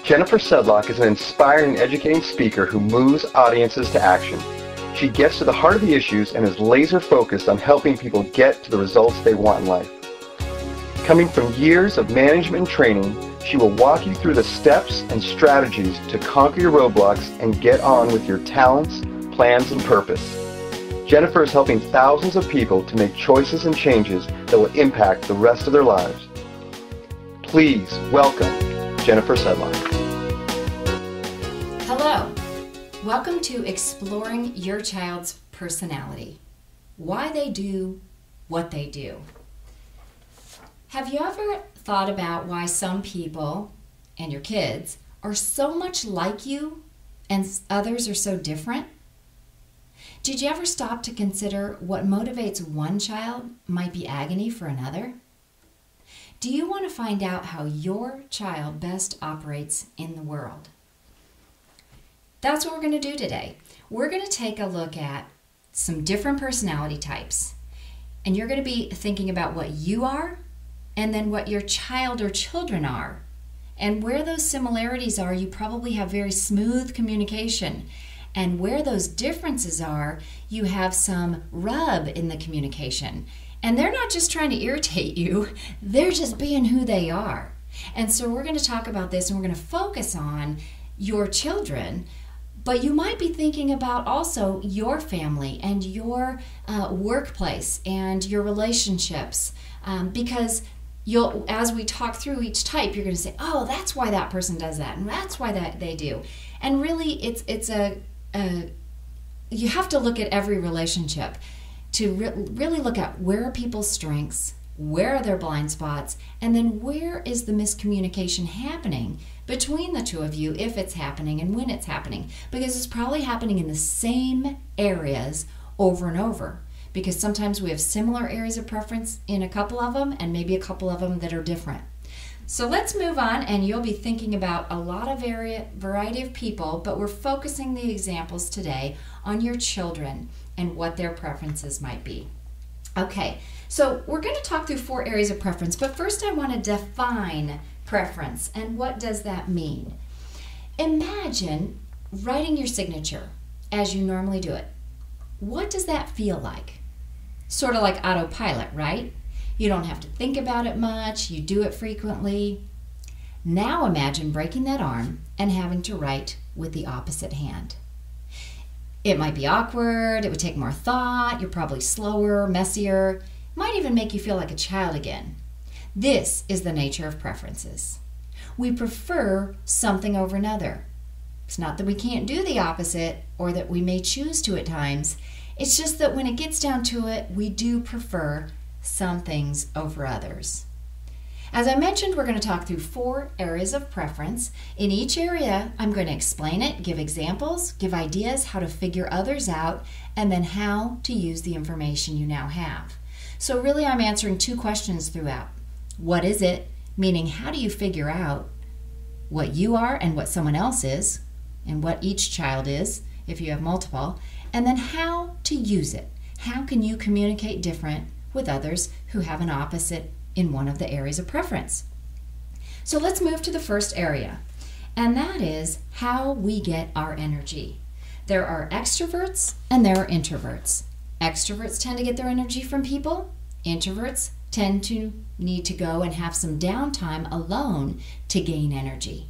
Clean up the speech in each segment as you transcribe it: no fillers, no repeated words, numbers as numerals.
Jennifer Sedlock is an inspiring and educating speaker who moves audiences to action. She gets to the heart of the issues and is laser focused on helping people get to the results they want in life. Coming from years of management and training, she will walk you through the steps and strategies to conquer your roadblocks and get on with your talents, plans, and purpose. Jennifer is helping thousands of people to make choices and changes that will impact the rest of their lives. Please welcome Jennifer Sedlock. Hello. Welcome to Exploring Your Child's Personality. Why they do what they do. Have you ever thought about why some people and your kids are so much like you and others are so different? Did you ever stop to consider what motivates one child might be agony for another? Do you want to find out how your child best operates in the world? That's what we're going to do today. We're going to take a look at some different personality types. And you're going to be thinking about what you are and then what your child or children are. And where those similarities are, you probably have very smooth communication. And where those differences are, you have some rub in the communication. And they're not just trying to irritate you, they're just being who they are. And so we're going to talk about this and we're going to focus on your children, but you might be thinking about also your family and your workplace and your relationships, because as we talk through each type, you're going to say, oh, that's why that person does that, and that's why they do. And really, you have to look at every relationship to really look at where are people's strengths, where are their blind spots, and then where is the miscommunication happening between the two of you, if it's happening and when it's happening. Because it's probably happening in the same areas over and over. Because sometimes we have similar areas of preference in a couple of them and maybe a couple of them that are different. So let's move on, and you'll be thinking about a lot of variety of people, but we're focusing the examples today on your children and what their preferences might be. Okay, so we're going to talk through 4 areas of preference, but first I want to define preference, and what does that mean? Imagine writing your signature as you normally do it. What does that feel like? Sort of like autopilot, right? You don't have to think about it much, you do it frequently. Now imagine breaking that arm and having to write with the opposite hand. It might be awkward, it would take more thought, you're probably slower, messier, might even make you feel like a child again. This is the nature of preferences. We prefer something over another. It's not that we can't do the opposite or that we may choose to at times. It's just that when it gets down to it, we do prefer some things over others. As I mentioned, we're going to talk through 4 areas of preference. In each area, I'm going to explain it, give examples, give ideas how to figure others out, and then how to use the information you now have. So really, I'm answering 2 questions throughout. What is it? Meaning, how do you figure out what you are and what someone else is, and what each child is, if you have multiple, and then how to use it. How can you communicate different with others who have an opposite in one of the areas of preference? So let's move to the first area, and that is how we get our energy. There are extroverts and there are introverts. Extroverts tend to get their energy from people. Introverts tend to need to go and have some downtime alone to gain energy.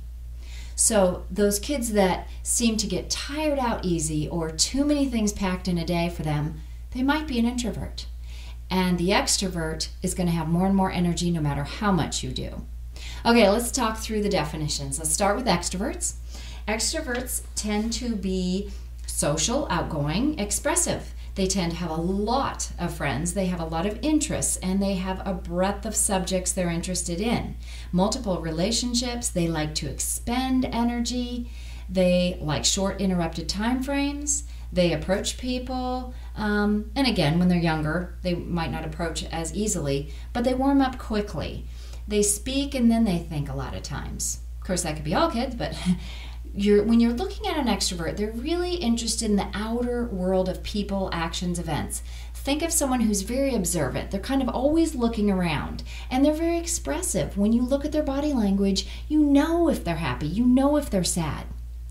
So those kids that seem to get tired out easy or too many things packed in a day for them, they might be an introvert. And the extrovert is going to have more and more energy no matter how much you do. Okay, let's talk through the definitions. Let's start with extroverts. Extroverts tend to be social, outgoing, expressive. They tend to have a lot of friends, they have a lot of interests, and they have a breadth of subjects they're interested in. Multiple relationships, they like to expend energy, they like short interrupted time frames, they approach people, and again, when they're younger, they might not approach as easily, but they warm up quickly. They speak and then they think a lot of times. Of course, that could be all kids, but When you're looking at an extrovert, they're really interested in the outer world of people, actions, events. Think of someone who's very observant. They're kind of always looking around, and they're very expressive. When you look at their body language, you know if they're happy, you know if they're sad.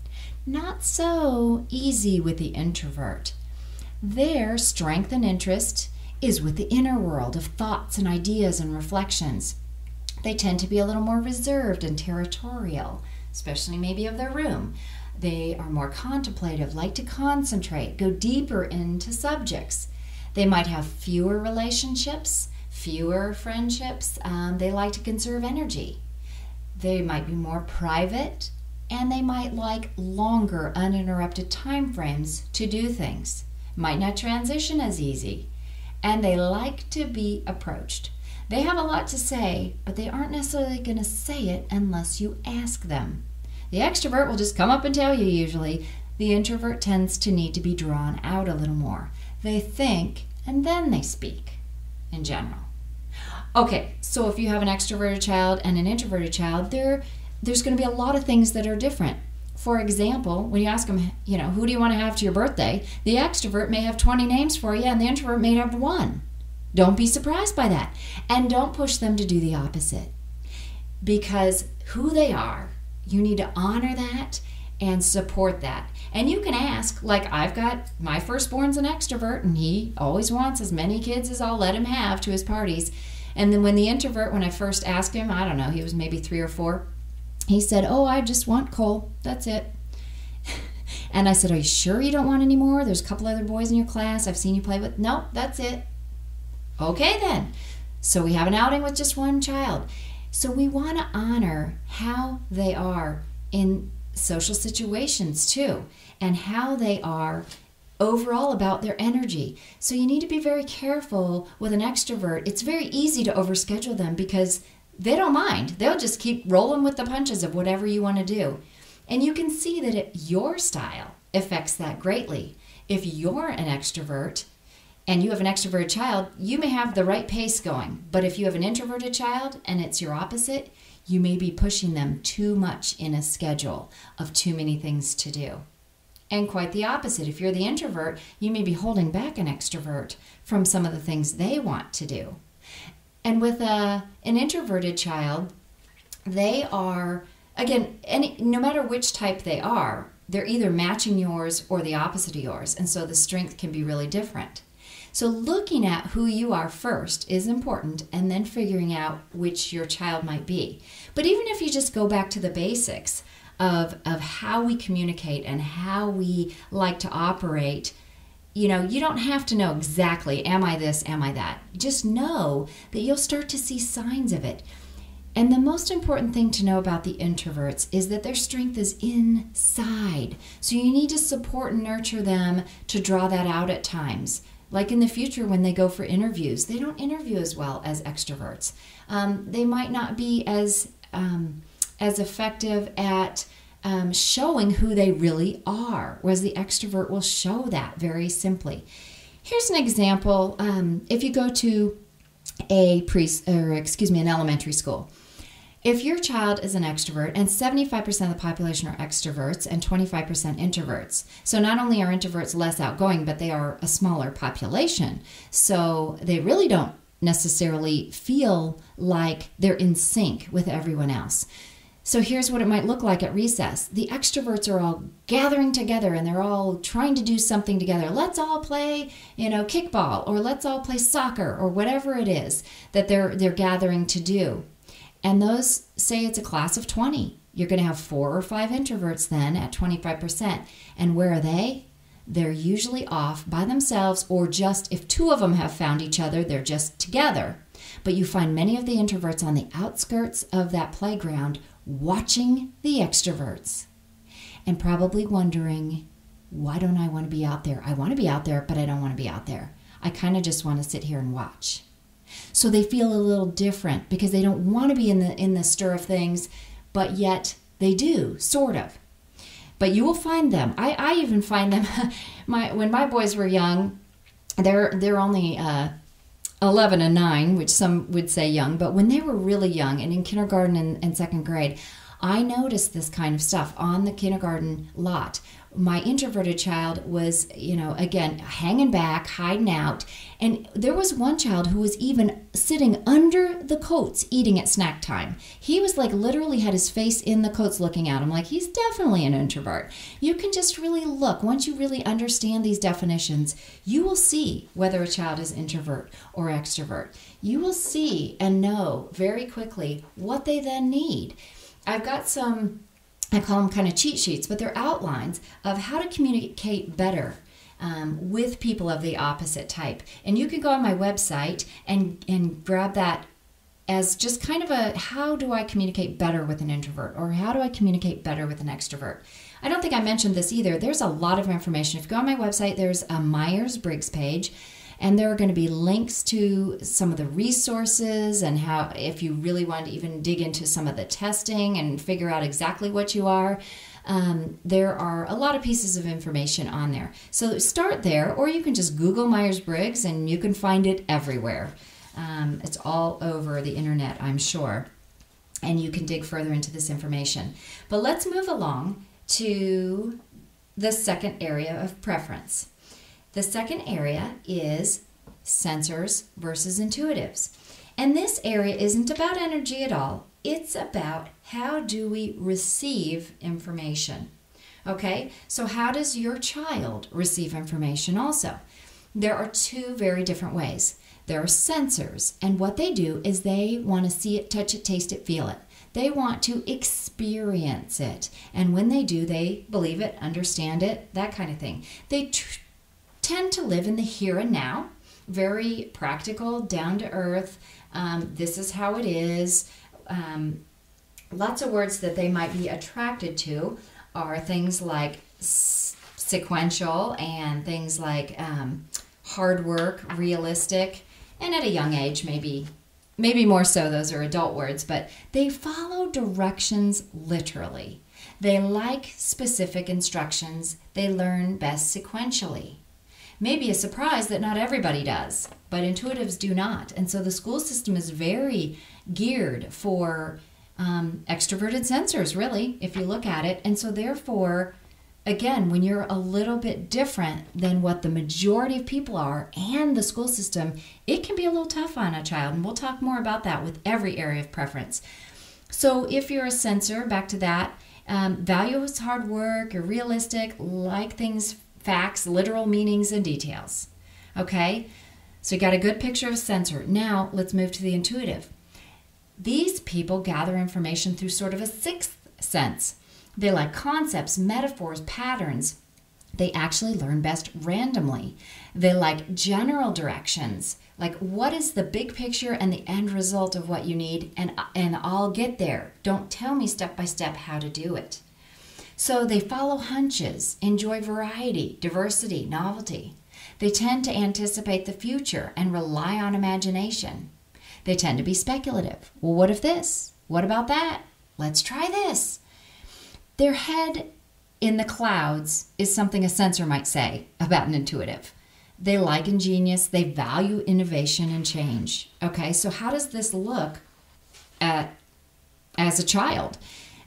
Not so easy with the introvert. Their strength and interest is with the inner world of thoughts and ideas and reflections. They tend to be a little more reserved and territorial, especially maybe of their room. They are more contemplative, like to concentrate, go deeper into subjects. They might have fewer relationships, fewer friendships. They like to conserve energy. They might be more private, and they might like longer, uninterrupted time frames to do things. Might not transition as easy. And they like to be approached. They have a lot to say, but they aren't necessarily going to say it unless you ask them. The extrovert will just come up and tell you usually. The introvert tends to need to be drawn out a little more. They think and then they speak in general. Okay, so if you have an extroverted child and an introverted child, there's going to be a lot of things that are different. For example, when you ask them, who do you want to have to your birthday? The extrovert may have 20 names for you and the introvert may have one. Don't be surprised by that. And don't push them to do the opposite. Because who they are, you need to honor that and support that. And you can ask, like I've got, my firstborn's an extrovert and he always wants as many kids as I'll let him have to his parties. And then when the introvert, when I first asked him, I don't know, he was maybe 3 or 4, he said, I just want Cole, that's it. And I said, are you sure you don't want any more? There's a couple other boys in your class I've seen you play with. Nope, that's it. Okay then. So we have an outing with just one child. So we want to honor how they are in social situations too, and how they are overall about their energy. So you need to be very careful with an extrovert. It's very easy to overschedule them because they don't mind. They'll just keep rolling with the punches of whatever you want to do. And you can see that your style affects that greatly. If you're an extrovert and you have an extroverted child, you may have the right pace going. But if you have an introverted child and it's your opposite, you may be pushing them too much in a schedule of too many things to do. And quite the opposite. If you're the introvert, you may be holding back an extrovert from some of the things they want to do. And with an introverted child, they are, again, no matter which type they are, they're either matching yours or the opposite of yours. And so the strength can be really different. So looking at who you are first is important, and then figuring out which your child might be. But even if you just go back to the basics of how we communicate and how we like to operate, you don't have to know exactly, am I this, am I that? Just know that you'll start to see signs of it. And the most important thing to know about the introverts is that their strength is inside. So you need to support and nurture them to draw that out at times. Like in the future when they go for interviews, they don't interview as well as extroverts. They might not be as effective at showing who they really are, whereas the extrovert will show that very simply. Here's an example. If you go to an elementary school, if your child is an extrovert, and 75% of the population are extroverts and 25% introverts. So not only are introverts less outgoing, but they are a smaller population. So they really don't necessarily feel like they're in sync with everyone else. So here's what it might look like at recess. The extroverts are all gathering together and they're all trying to do something together. Let's all play, kickball, or let's all play soccer, or whatever it is that they're gathering to do. And those, say it's a class of 20. You're going to have 4 or 5 introverts then at 25%. And where are they? They're usually off by themselves, or just if 2 of them have found each other, they're just together. But you find many of the introverts on the outskirts of that playground watching the extroverts and probably wondering, why don't I want to be out there? I want to be out there, but I don't want to be out there. I kind of just want to sit here and watch. So they feel a little different because they don't want to be in the stir of things, but yet they do, sort of. But you will find them. I even find them. When my boys were young, they're only 11 and 9, which some would say young, but when they were really young and in kindergarten and second grade, I noticed this kind of stuff on the kindergarten lot. My introverted child was, again, hanging back, hiding out. And there was one child who was even sitting under the coats eating at snack time. He was like literally had his face in the coats looking out. I'm like, he's definitely an introvert. You can just really look. Once you really understand these definitions, you will see whether a child is introvert or extrovert. You will see and know very quickly what they then need. I've got some, I call them kind of cheat sheets, but they're outlines of how to communicate better with people of the opposite type. And you can go on my website and grab that as just kind of a, how do I communicate better with an introvert, or how do I communicate better with an extrovert? I don't think I mentioned this either. There's a lot of information. If you go on my website, there's a Myers-Briggs page, and there are going to be links to some of the resources and how, if you really want to even dig into some of the testing and figure out exactly what you are, there are a lot of pieces of information on there. So start there, or you can just Google Myers-Briggs and you can find it everywhere. It's all over the internet, I'm sure, and you can dig further into this information. But let's move along to the second area of preference. The second area is sensors versus intuitives. And this area isn't about energy at all. It's about how do we receive information. Okay, so how does your child receive information also? There are two very different ways. There are sensors, and what they do is they want to see it, touch it, taste it, feel it. They want to experience it. And when they do, they believe it, understand it, that kind of thing. They tend to live in the here and now, very practical, down to earth. This is how it is. Lots of words that they might be attracted to are things like sequential and things like hard work, realistic, and at a young age, maybe more so, those are adult words, but they follow directions literally. They like specific instructions. They learn best sequentially. Maybe a surprise that not everybody does, but intuitives do not. And so the school system is very geared for extroverted sensors, really, if you look at it. And so therefore, again, when you're a little bit different than what the majority of people are and the school system, it can be a little tough on a child. And we'll talk more about that with every area of preference. So if you're a sensor, back to that, values hard work, you're realistic, like things, facts, literal meanings, and details. Okay? So you got a good picture of a sensor. Now let's move to the intuitive. These people gather information through sort of a sixth sense. They like concepts, metaphors, patterns. They actually learn best randomly. They like general directions, like what is the big picture and the end result of what you need, and I'll get there. Don't tell me step by step how to do it. So they follow hunches, enjoy variety, diversity, novelty. They tend to anticipate the future and rely on imagination. They tend to be speculative. Well, what if this? What about that? Let's try this. Their head in the clouds is something a sensor might say about an intuitive. They like ingenious. They value innovation and change. Okay, so how does this look as a child?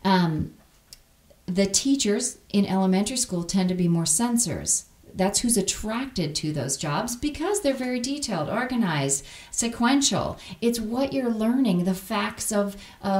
The teachers in elementary school tend to be more sensors. That's who's attracted to those jobs because they're very detailed, organized, sequential. It's what you're learning, the facts of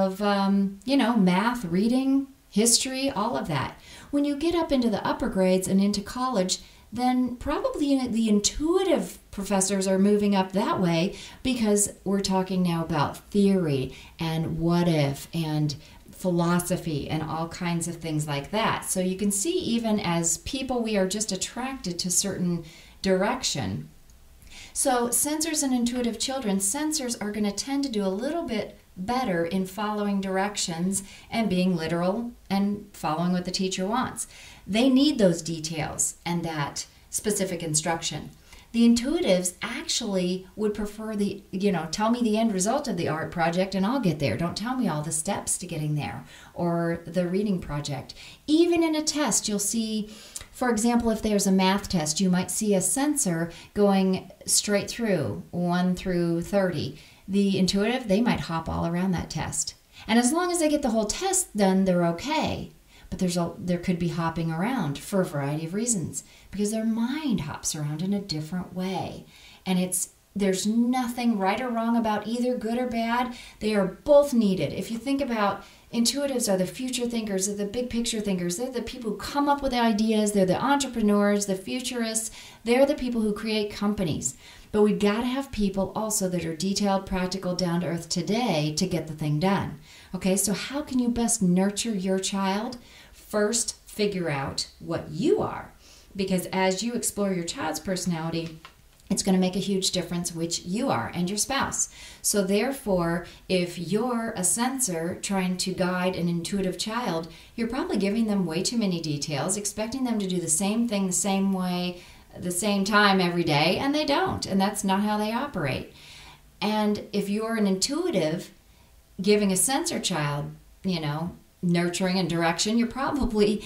math, reading, history, all of that. When you get up into the upper grades and into college, then probably the intuitive professors are moving up that way because we're talking now about theory and what if and philosophy and all kinds of things like that. So you can see even as people, we are just attracted to certain direction. So sensors and intuitive children, sensors are going to tend to do a little bit better in following directions and being literal and following what the teacher wants. They need those details and that specific instruction. The intuitives actually would prefer tell me the end result of the art project and I'll get there. Don't tell me all the steps to getting there, or the reading project. Even in a test, you'll see, for example, if there's a math test, you might see a sensor going straight through 1 through 30. The intuitive, they might hop all around that test. And as long as they get the whole test done, they're okay. But there could be hopping around for a variety of reasons because their mind hops around in a different way. And there's nothing right or wrong about either, good or bad. They are both needed. If you think about intuitives are the future thinkers, they're the big picture thinkers. They're the people who come up with ideas. They're the entrepreneurs, the futurists. They're the people who create companies. But we've got to have people also that are detailed, practical, down to earth today to get the thing done. Okay, so how can you best nurture your child? First, figure out what you are. Because as you explore your child's personality, it's going to make a huge difference which you are and your spouse. So therefore, if you're a sensor trying to guide an intuitive child, you're probably giving them way too many details, expecting them to do the same thing the same way, the same time every day, and they don't. And that's not how they operate. And if you're an intuitive giving a sensor child, nurturing and direction, you're probably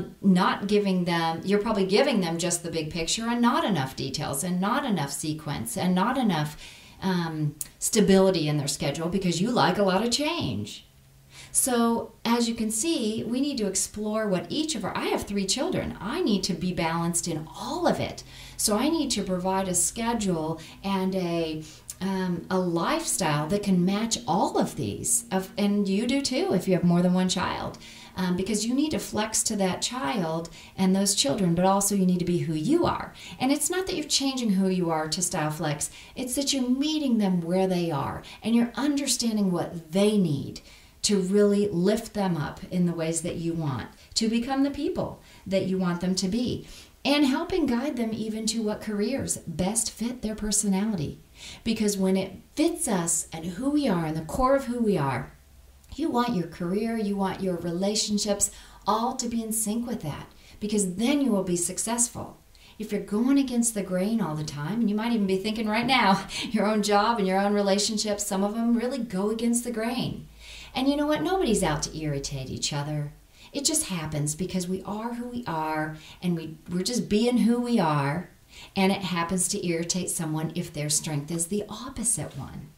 you're probably giving them just the big picture and not enough details and not enough sequence and not enough stability in their schedule because you like a lot of change. So as you can see, we need to explore what I have 3 children. I need to be balanced in all of it. So I need to provide a schedule and a lifestyle that can match all of these. And you do too if you have more than one child. Because you need to flex to that child and those children, but also you need to be who you are. And it's not that you're changing who you are to style flex. It's that you're meeting them where they are and you're understanding what they need to really lift them up in the ways that you want, to become the people that you want them to be, and helping guide them even to what careers best fit their personality. Because when it fits us and who we are and the core of who we are, you want your career, you want your relationships all to be in sync with that, because then you will be successful. If you're going against the grain all the time, and you might even be thinking right now, your own job and your own relationships, some of them really go against the grain. And you know what? Nobody's out to irritate each other. It just happens because we are who we are, and we're just being who we are, and it happens to irritate someone if their strength is the opposite one.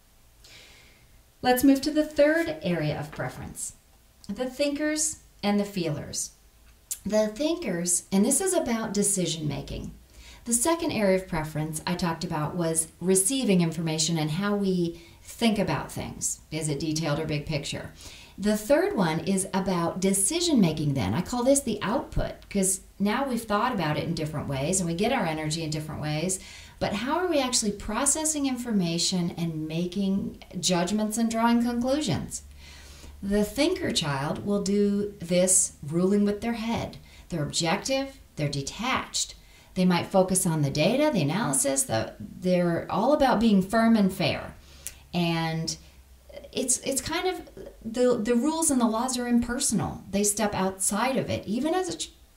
Let's move to the third area of preference, the thinkers and the feelers. The thinkers, and this is about decision making. The second area of preference I talked about was receiving information and how we think about things. Is it detailed or big picture? The third one is about decision making then. I call this the output because now we've thought about it in different ways and we get our energy in different ways. But how are we actually processing information and making judgments and drawing conclusions? The thinker child will do this ruling with their head. They're objective, they're detached. They might focus on the data, the analysis, they're all about being firm and fair. And it's kind of the rules and the laws are impersonal. They step outside of it. Even as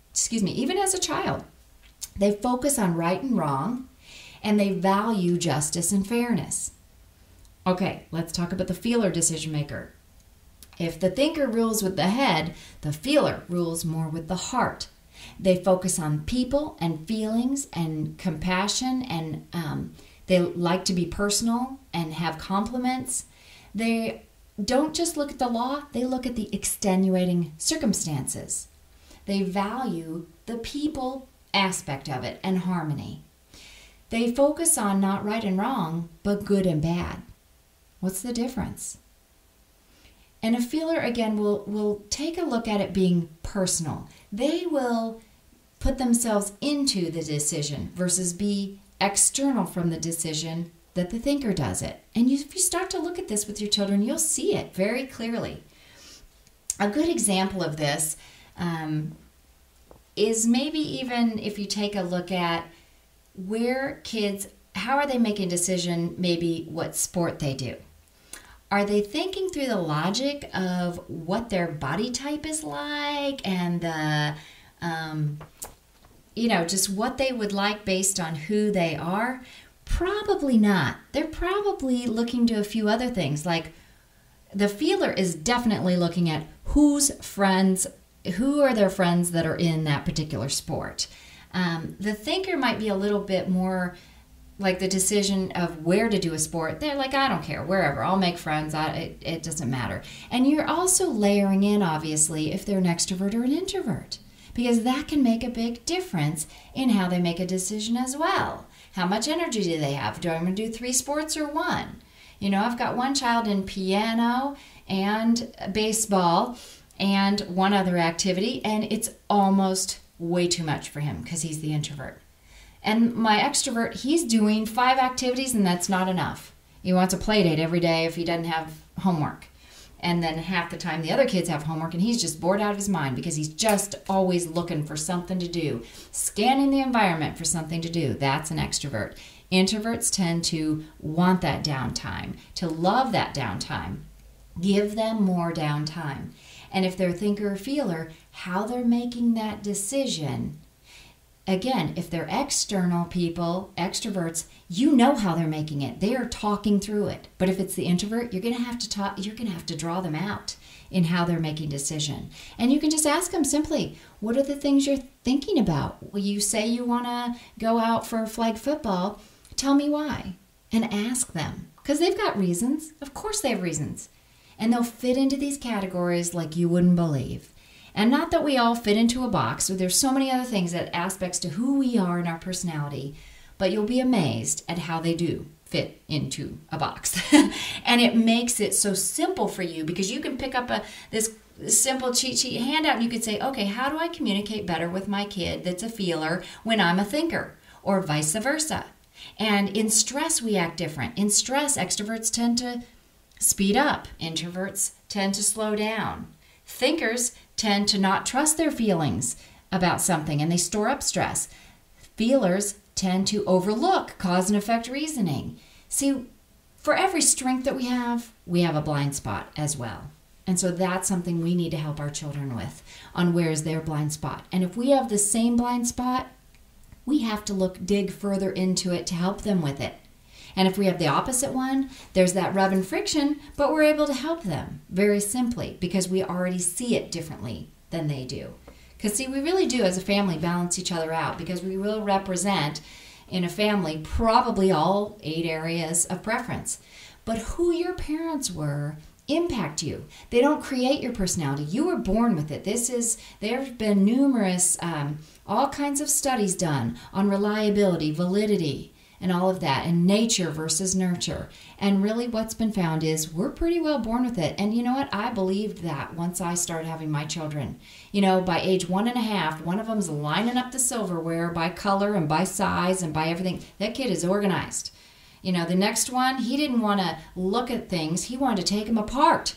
a child, they focus on right and wrong, and they value justice and fairness. Okay, let's talk about the feeler decision maker. If the thinker rules with the head, the feeler rules more with the heart. They focus on people and feelings and compassion, and they like to be personal and have compliments. They don't just look at the law, they look at the extenuating circumstances. They value the people aspect of it and harmony. They focus on not right and wrong, but good and bad. What's the difference? And a feeler, again, will take a look at it being personal. They will put themselves into the decision versus be external from the decision that the thinker does it. And if you start to look at this with your children, you'll see it very clearly. A good example of this is maybe even if you take a look at where kids, how are they making a decision, maybe what sport they do. Are they thinking through the logic of what their body type is like and the, just what they would like based on who they are? Probably not. They're probably looking to a few other things. Like the feeler is definitely looking at who are their friends that are in that particular sport. The thinker might be a little bit more like the decision of where to do a sport, they're like, I don't care, wherever, I'll make friends, it doesn't matter. And you're also layering in, obviously, if they're an extrovert or an introvert, because that can make a big difference in how they make a decision as well. How much energy do they have? Do I want to do 3 sports or 1? You know, I've got one child in piano and baseball and one other activity, and it's almost way too much for him because he's the introvert. And my extrovert, he's doing 5 activities, and that's not enough. He wants a play date every day if he doesn't have homework. And then half the time the other kids have homework, and he's just bored out of his mind because he's just always looking for something to do, scanning the environment for something to do. That's an extrovert. Introverts tend to want that downtime, to love that downtime. Give them more downtime. And if they're a thinker or feeler, how they're making that decision. Again, if they're external people, extroverts, you know how they're making it. They are talking through it. But if it's the introvert, you're going to have to talk. You're going to have to draw them out in how they're making decision. And you can just ask them simply, what are the things you're thinking about? Well, you say you want to go out for flag football. Tell me why. And ask them. Because they've got reasons. Of course they have reasons. And they'll fit into these categories like you wouldn't believe. And not that we all fit into a box. There's so many other things, that aspects to who we are and our personality. But you'll be amazed at how they do fit into a box. And it makes it so simple for you, because you can pick up this simple cheat sheet handout and you could say, okay, how do I communicate better with my kid that's a feeler when I'm a thinker, or vice versa? And in stress, we act different. In stress, extroverts tend to speed up. Introverts tend to slow down. Thinkers tend to not trust their feelings about something, and they store up stress. Feelers tend to overlook cause and effect reasoning. See, for every strength that we have a blind spot as well. And so that's something we need to help our children with, on where is their blind spot. And if we have the same blind spot, we have to dig further into it to help them with it. And if we have the opposite one, there's that rub and friction, but we're able to help them very simply because we already see it differently than they do. Because see, we really do as a family balance each other out, because we will represent in a family probably all 8 areas of preference. But who your parents were impact you. They don't create your personality. You were born with it. There have been numerous, all kinds of studies done on reliability, validity, and all of that, and nature versus nurture. And really what's been found is we're pretty well born with it. And you know what? I believed that once I started having my children. You know, by age 1.5, one of them's lining up the silverware by color and by size and by everything. That kid is organized. You know, the next one, he didn't want to look at things. He wanted to take them apart.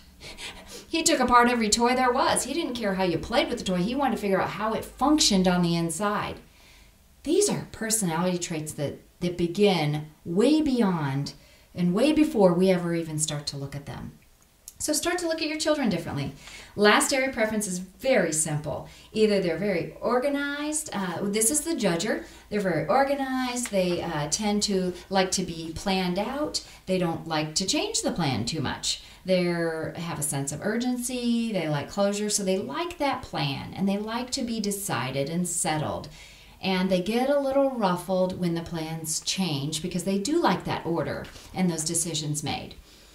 He took apart every toy there was. He didn't care how you played with the toy. He wanted to figure out how it functioned on the inside. These are personality traits that begin way beyond and way before we ever even start to look at them. So start to look at your children differently. Last area preference is very simple. Either they're very organized. This is the judger. They're very organized. They tend to like to be planned out. They don't like to change the plan too much. They have a sense of urgency. They like closure. So they like that plan, and they like to be decided and settled. And they get a little ruffled when the plans change, because they do like that order and those decisions made.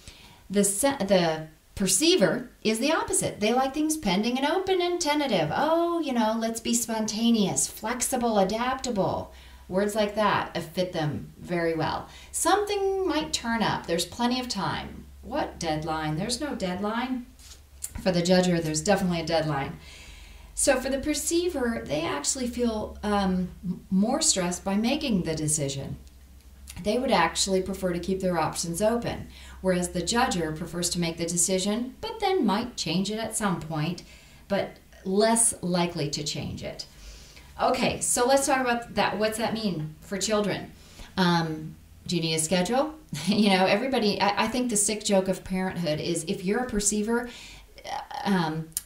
The perceiver is the opposite. They like things pending and open and tentative. Oh, you know, let's be spontaneous, flexible, adaptable. Words like that fit them very well. Something might turn up. There's plenty of time. What deadline? There's no deadline. For the judger, there's definitely a deadline. So for the perceiver, they actually feel more stressed by making the decision. They would actually prefer to keep their options open, whereas the judger prefers to make the decision, but then might change it at some point, but less likely to change it. Okay, so let's talk about that. What's that mean for children? Do you need a schedule? You know, everybody, I think the sick joke of parenthood is if you're a perceiver,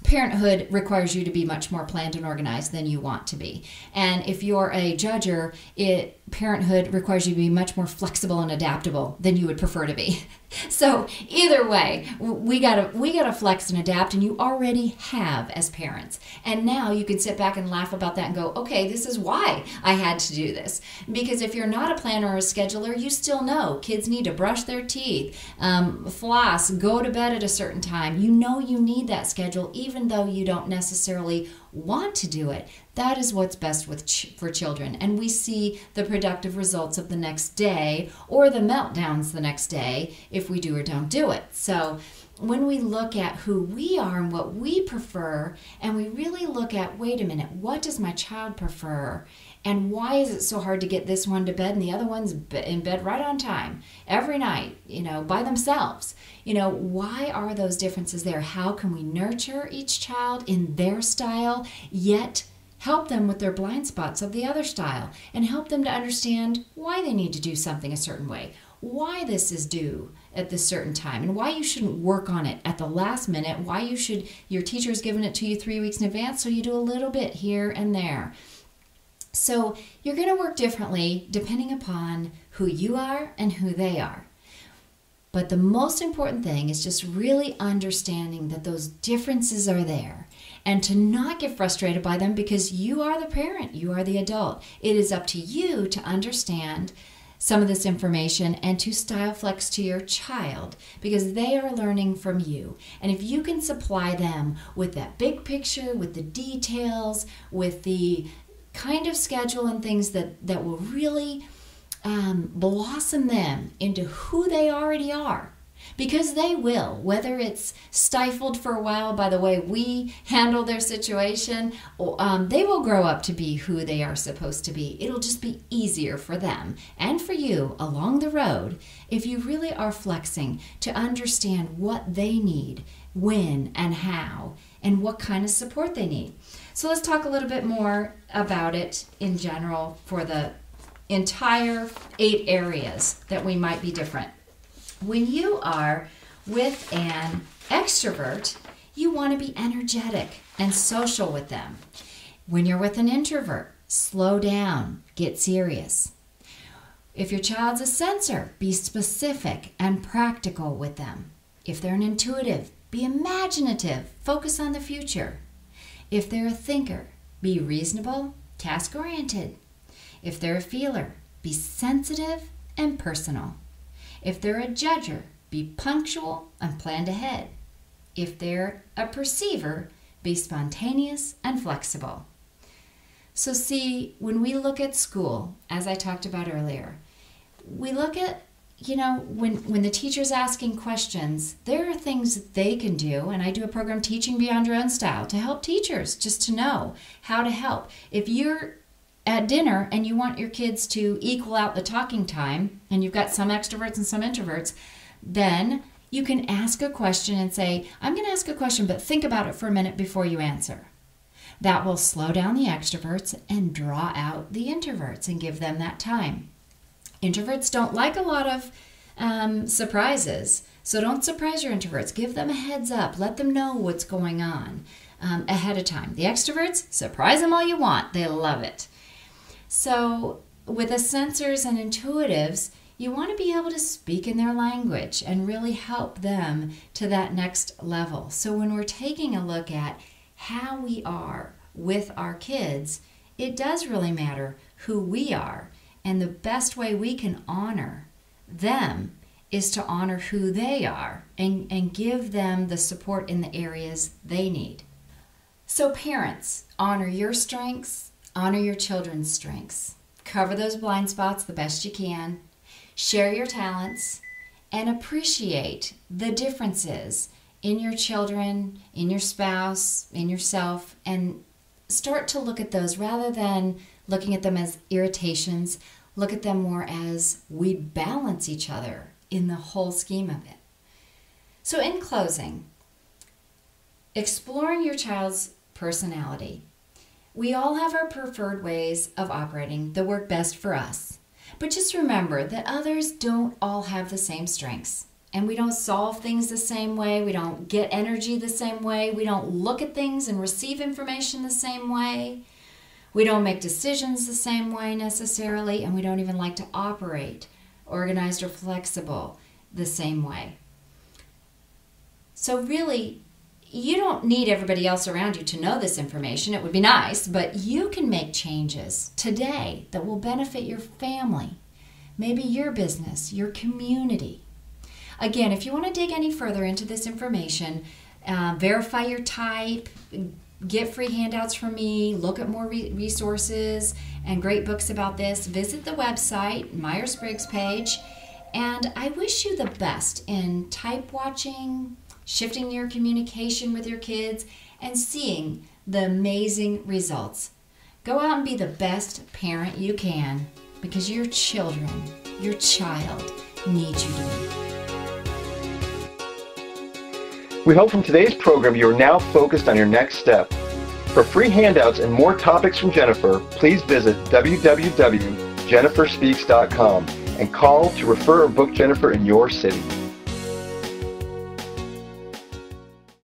parenthood requires you to be much more planned and organized than you want to be. And if you're a judger, parenthood requires you to be much more flexible and adaptable than you would prefer to be. So either way, we gotta flex and adapt, and you already have as parents. And now you can sit back and laugh about that and go, okay, this is why I had to do this. Because if you're not a planner or a scheduler, you still know kids need to brush their teeth, floss, go to bed at a certain time. You know you need that schedule, even though you don't necessarily want to do it. That is what's best for children. And we see the productive results of the next day or the meltdowns the next day if we do or don't do it. So when we look at who we are and what we prefer, and we really look at, wait a minute, what does my child prefer? And why is it so hard to get this one to bed and the other one's in bed right on time every night, by themselves? Why are those differences there? How can we nurture each child in their style, yet help them with their blind spots of the other style, and help them to understand why they need to do something a certain way, why this is due at this certain time, and why you shouldn't work on it at the last minute, why your teacher's given it to you 3 weeks in advance, so you do a little bit here and there. So you're going to work differently depending upon who you are and who they are. But the most important thing is just really understanding that those differences are there, and to not get frustrated by them, because you are the parent, you are the adult. It is up to you to understand some of this information and to style flex to your child, because they are learning from you. And if you can supply them with that big picture, with the details, with the kind of schedule and things that will really blossom them into who they already are, because they will, whether it's stifled for a while by the way we handle their situation, or they will grow up to be who they are supposed to be. It'll just be easier for them and for you along the road if you really are flexing to understand what they need, when and how, and what kind of support they need. So let's talk a little bit more about it in general for the entire 8 areas that we might be different. When you are with an extrovert, you want to be energetic and social with them. When you're with an introvert, slow down, get serious. If your child's a sensor, be specific and practical with them. If they're an intuitive, be imaginative, focus on the future. If they're a thinker, be reasonable, task-oriented. If they're a feeler, be sensitive and personal. If they're a judger, be punctual and planned ahead. If they're a perceiver, be spontaneous and flexible. So see, when we look at school, as I talked about earlier, we look at, when the teacher's asking questions, there are things that they can do, and I do a program, Teaching Beyond Your Own Style, to help teachers just to know how to help. If you're at dinner and you want your kids to equal out the talking time, and you've got some extroverts and some introverts, then you can ask a question and say, I'm going to ask a question, but think about it for a minute before you answer. That will slow down the extroverts and draw out the introverts and give them that time. Introverts don't like a lot of surprises, so don't surprise your introverts. Give them a heads up. Let them know what's going on ahead of time. The extroverts, surprise them all you want. They love it. So with the sensors and intuitives, you want to be able to speak in their language and really help them to that next level. So when we're taking a look at how we are with our kids, it does really matter who we are. And the best way we can honor them is to honor who they are and give them the support in the areas they need. So parents, honor your strengths, honor your children's strengths. Cover those blind spots the best you can. Share your talents and appreciate the differences in your children, in your spouse, in yourself, and start to look at those rather than looking at them as irritations. Look at them more as we balance each other in the whole scheme of it. So in closing, exploring your child's personality. We all have our preferred ways of operating that work best for us. But just remember that others don't all have the same strengths and we don't solve things the same way. We don't get energy the same way. We don't look at things and receive information the same way. We don't make decisions the same way necessarily, and we don't even like to operate organized or flexible the same way. So really, you don't need everybody else around you to know this information. It would be nice, but you can make changes today that will benefit your family, maybe your business, your community. Again, if you want to dig any further into this information, verify your type, get free handouts from me, look at more resources and great books about this, visit the website, Myers-Briggs page, and I wish you the best in type watching, shifting your communication with your kids, and seeing the amazing results. Go out and be the best parent you can, because your children, your child, needs you to be. We hope from today's program you are now focused on your next step. For free handouts and more topics from Jennifer, please visit www.jenniferspeaks.com and call to refer or book Jennifer in your city.